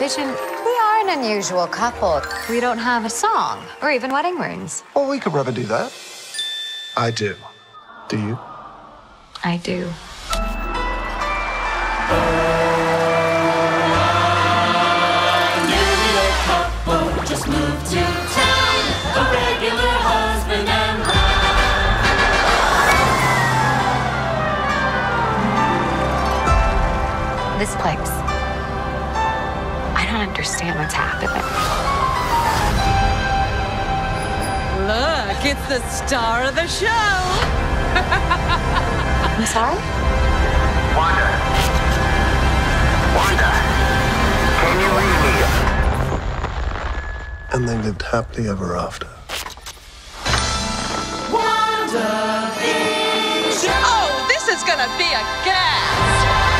WandaVision, we are an unusual couple. We don't have a song or even wedding rings. Well, we could rather do that. I do. Do you? I do. Just moved to town, a regular husband and wife. This place. I don't understand what's happening. Look, it's the star of the show. I'm sorry? Wanda, can you read me? And they lived happily ever after. WandaVision. Oh, this is gonna be a gas.